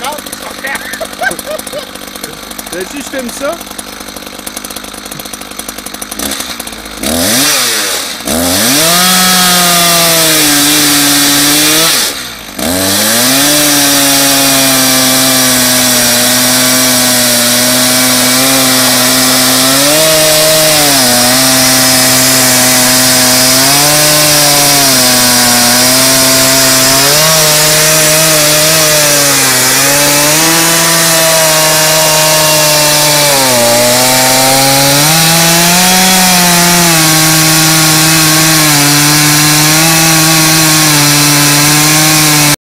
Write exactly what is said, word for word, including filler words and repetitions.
rentre, ils sont faire. Là-dessus, je filme ça.